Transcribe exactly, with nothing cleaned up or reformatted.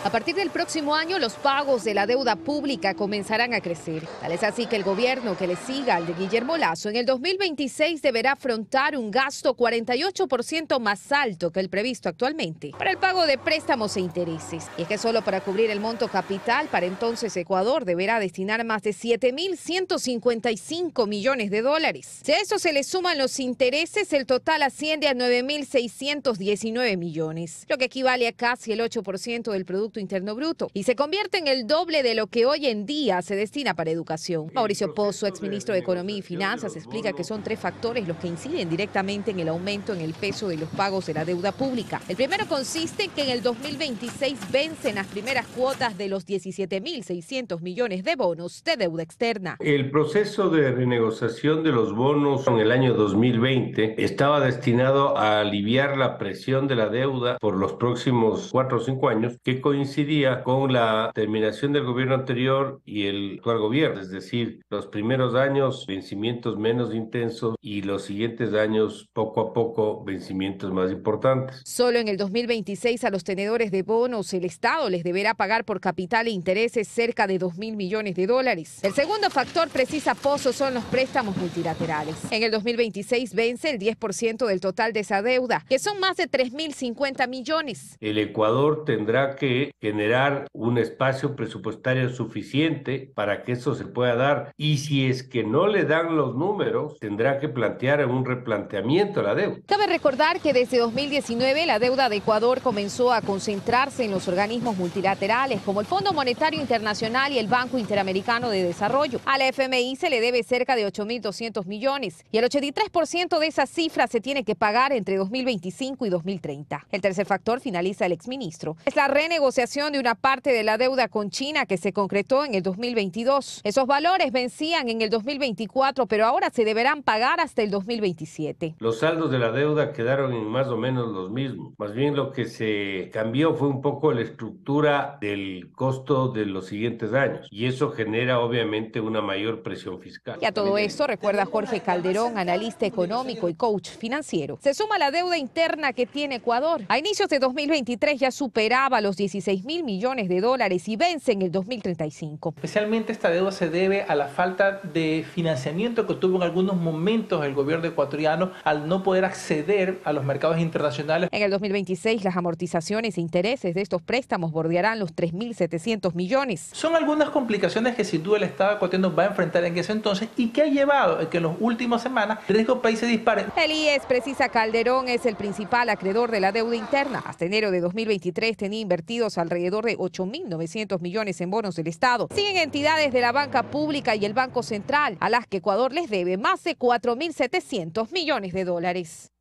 A partir del próximo año, los pagos de la deuda pública comenzarán a crecer. Tal es así que el gobierno que le siga al de Guillermo Lasso en el dos mil veintiséis deberá afrontar un gasto cuarenta y ocho por ciento más alto que el previsto actualmente para el pago de préstamos e intereses. Y es que solo para cubrir el monto capital, para entonces Ecuador deberá destinar más de siete mil ciento cincuenta y cinco millones de dólares. Si a eso se le suman los intereses, el total asciende a nueve mil seiscientos diecinueve millones, lo que equivale a casi el ocho por ciento del Producto Interno Bruto y se convierte en el doble de lo que hoy en día se destina para educación. Mauricio Pozo, exministro de Economía y Finanzas, explica que son tres factores los que inciden directamente en el aumento en el peso de los pagos de la deuda pública. El primero consiste en que en el dos mil veintiséis vencen las primeras cuotas de los diecisiete mil seiscientos millones de bonos de deuda externa. El proceso de renegociación de los bonos en el año dos mil veinte estaba destinado a aliviar la presión de la deuda por los próximos cuatro o cinco años, que coincidía con la terminación del gobierno anterior y el actual gobierno, es decir, los primeros años vencimientos menos intensos y los siguientes años poco a poco vencimientos más importantes. Solo en el dos mil veintiséis a los tenedores de bonos el Estado les deberá pagar por capital e intereses cerca de dos mil millones de dólares. El segundo factor, precisa Pozo, son los préstamos multilaterales. En el dos mil veintiséis vence el diez por ciento del total de esa deuda, que son más de tres mil cincuenta millones. El Ecuador tendrá que generar un espacio presupuestario suficiente para que eso se pueda dar, y si es que no le dan los números, tendrá que plantear un replanteamiento de la deuda. Cabe recordar que desde dos mil diecinueve la deuda de Ecuador comenzó a concentrarse en los organismos multilaterales como el Fondo Monetario Internacional y el Banco Interamericano de Desarrollo. A la F M I se le debe cerca de ocho mil doscientos millones y el ochenta y tres por ciento de esa cifra se tiene que pagar entre dos mil veinticinco y dos mil treinta. El tercer factor, finaliza el exministro, es la renegociación de una parte de la deuda con China que se concretó en el dos mil veintidós. Esos valores vencían en el dos mil veinticuatro, pero ahora se deberán pagar hasta el dos mil veintisiete. Los saldos de la deuda quedaron en más o menos los mismos. Más bien lo que se cambió fue un poco la estructura del costo de los siguientes años y eso genera obviamente una mayor presión fiscal. Y a todo esto, recuerda Jorge Calderón, analista económico y coach financiero, se suma la deuda interna que tiene Ecuador. A inicios de dos mil veintitrés ya superaba los dieciséis mil millones de dólares y vence en el dos mil treinta y cinco. Especialmente esta deuda se debe a la falta de financiamiento que tuvo en algunos momentos el gobierno ecuatoriano al no poder acceder a los mercados internacionales. En el dos mil veintiséis las amortizaciones e intereses de estos préstamos bordearán los tres mil setecientos millones. Son algunas complicaciones que sin duda el Estado ecuatoriano va a enfrentar en ese entonces y que ha llevado a que en las últimas semanas el riesgo país se dispare. El I E S, precisa Calderón, es el principal acreedor de la deuda interna. Hasta enero de dos mil veintitrés tenía invertidos alrededor de ocho mil novecientos millones en bonos del Estado. Siguen entidades de la banca pública y el Banco Central, a las que Ecuador les debe más de cuatro mil setecientos millones de dólares.